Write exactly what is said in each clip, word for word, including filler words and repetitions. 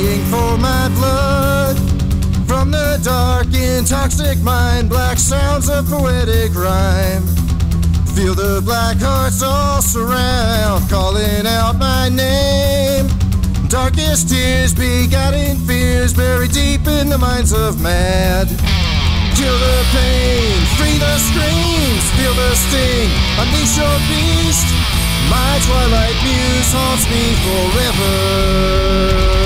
begging for my blood. From the dark and toxic mind, black sounds of poetic rhyme. Feel the black hearts all surround, calling out my name. Darkest tears, begotten fears, buried deep in the minds of mad. Kill the pain, free the screams, feel the sting, unleash your beast. My twilight muse haunts me forever.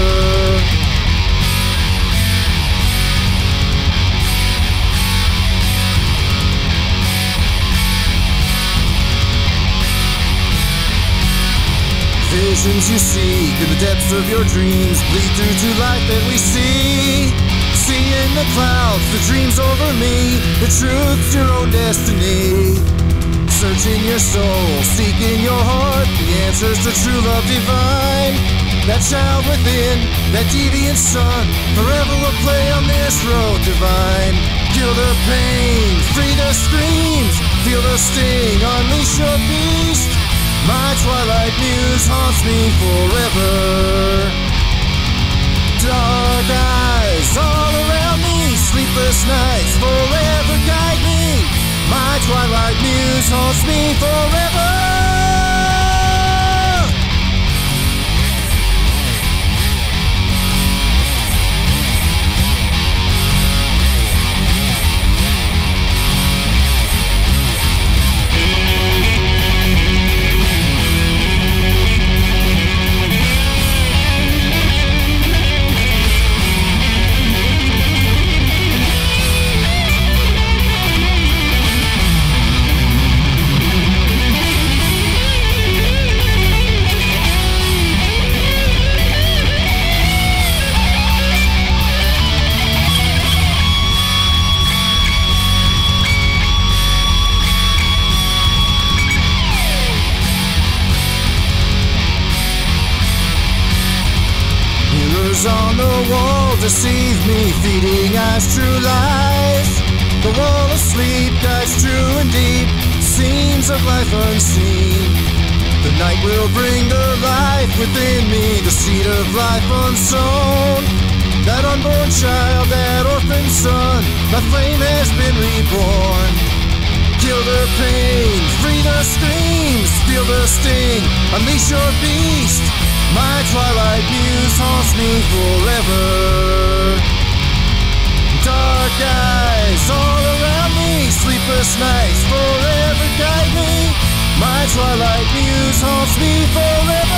Visions you seek in the depths of your dreams bleed through to life that we see. See in the clouds the dreams over me, the truth's your own destiny. Searching your soul, seeking your heart, the answers to true love divine. That child within, that deviant son, forever will play on this road divine. Kill the pain, free the screams, feel the sting, unleash your beast. My twilight muse haunts me forever. Dark eyes all around me, sleepless nights forever guide me. My twilight muse haunts me forever. On the wall deceive me, feeding eyes true lies. The wall of sleep guides true and deep, seams of life unseen. The night will bring the life within me, the seed of life unsown. That unborn child, that orphan son, my flame has been reborn. Kill the pain, free the screams, feel the sting, unleash your beast. My twilight muse haunts me forever. Dark eyes all around me, sleepless nights forever guide me. My twilight muse haunts me forever.